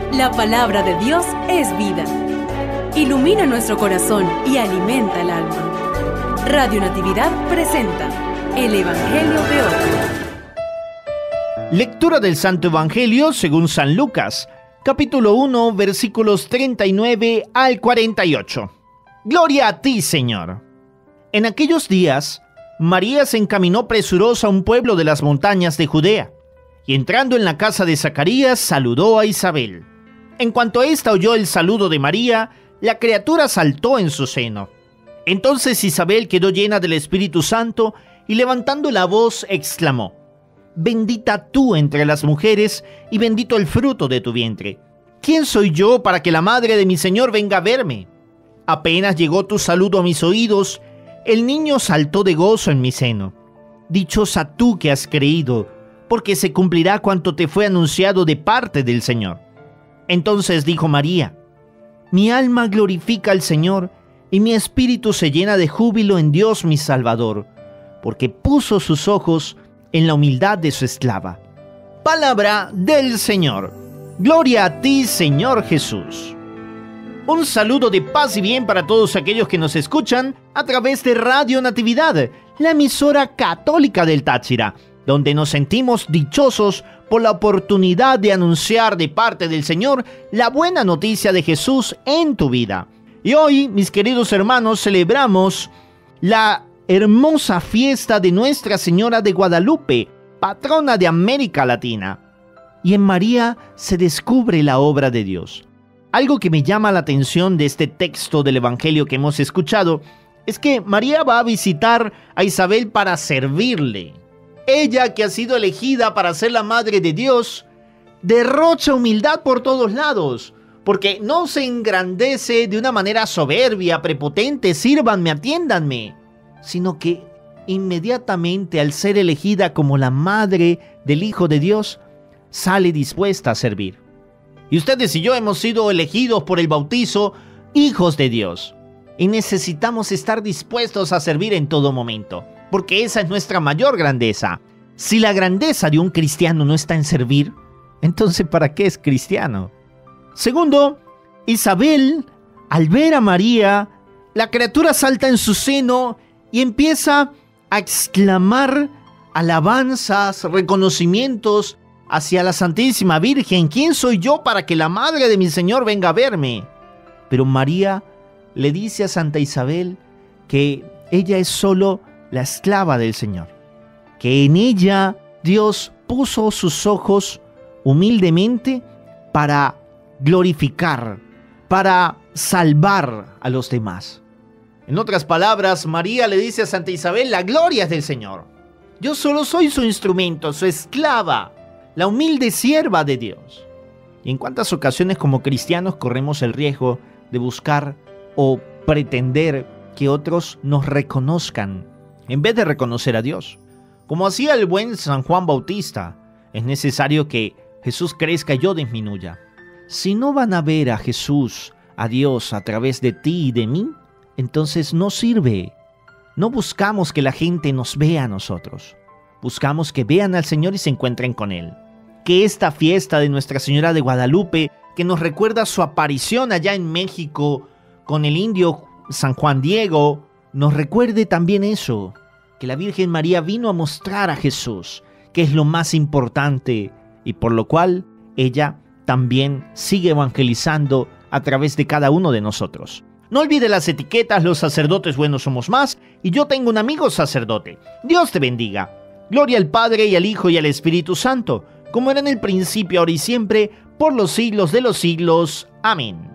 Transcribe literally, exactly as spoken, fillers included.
La palabra de Dios es vida. Ilumina nuestro corazón y alimenta el alma. Radio Natividad presenta el Evangelio de hoy. Lectura del Santo Evangelio según San Lucas, capítulo uno, versículos treinta y nueve al cuarenta y ocho. Gloria a ti, Señor. En aquellos días, María se encaminó presurosa a un pueblo de las montañas de Judea, y entrando en la casa de Zacarías, saludó a Isabel. En cuanto ésta oyó el saludo de María, la criatura saltó en su seno. Entonces Isabel quedó llena del Espíritu Santo y levantando la voz exclamó: Bendita tú entre las mujeres y bendito el fruto de tu vientre. ¿Quién soy yo para que la madre de mi Señor venga a verme? Apenas llegó tu saludo a mis oídos, el niño saltó de gozo en mi seno. Dichosa tú que has creído, porque se cumplirá cuanto te fue anunciado de parte del Señor. Entonces dijo María: Mi alma glorifica al Señor, y mi espíritu se llena de júbilo en Dios mi Salvador, porque puso sus ojos en la humildad de su esclava. Palabra del Señor. Gloria a ti, Señor Jesús. Un saludo de paz y bien para todos aquellos que nos escuchan a través de Radio Natividad, la emisora católica del Táchira, donde nos sentimos dichosos por la oportunidad de anunciar de parte del Señor la buena noticia de Jesús en tu vida. Y hoy, mis queridos hermanos, celebramos la hermosa fiesta de Nuestra Señora de Guadalupe, patrona de América Latina. Y en María se descubre la obra de Dios. Algo que me llama la atención de este texto del Evangelio que hemos escuchado es que María va a visitar a Isabel para servirle. Ella, que ha sido elegida para ser la madre de Dios, derrocha humildad por todos lados, porque no se engrandece de una manera soberbia, prepotente, sírvanme, atiéndanme, sino que inmediatamente al ser elegida como la madre del Hijo de Dios, sale dispuesta a servir. Y ustedes y yo hemos sido elegidos por el bautizo hijos de Dios, y necesitamos estar dispuestos a servir en todo momento, porque esa es nuestra mayor grandeza. Si la grandeza de un cristiano no está en servir, entonces ¿para qué es cristiano? Segundo, Isabel, al ver a María, la criatura salta en su seno y empieza a exclamar alabanzas, reconocimientos hacia la Santísima Virgen. ¿Quién soy yo para que la madre de mi Señor venga a verme? Pero María le dice a Santa Isabel que ella es solo la esclava del Señor, que en ella Dios puso sus ojos humildemente para glorificar, para salvar a los demás. En otras palabras, María le dice a Santa Isabel: la gloria es del Señor. Yo solo soy su instrumento, su esclava, la humilde sierva de Dios. ¿Y en cuántas ocasiones como cristianos corremos el riesgo de buscar o pretender que otros nos reconozcan en vez de reconocer a Dios? Como hacía el buen San Juan Bautista, es necesario que Jesús crezca y yo disminuya. Si no van a ver a Jesús, a Dios, a través de ti y de mí, entonces no sirve. No buscamos que la gente nos vea a nosotros. Buscamos que vean al Señor y se encuentren con Él. Que esta fiesta de Nuestra Señora de Guadalupe, que nos recuerda su aparición allá en México con el indio San Juan Diego, nos recuerde también eso, que la Virgen María vino a mostrar a Jesús, que es lo más importante, y por lo cual ella también sigue evangelizando a través de cada uno de nosotros. No olvide las etiquetas: los sacerdotes buenos somos más, y yo tengo un amigo sacerdote. Dios te bendiga. Gloria al Padre, y al Hijo, y al Espíritu Santo, como era en el principio, ahora y siempre, por los siglos de los siglos. Amén.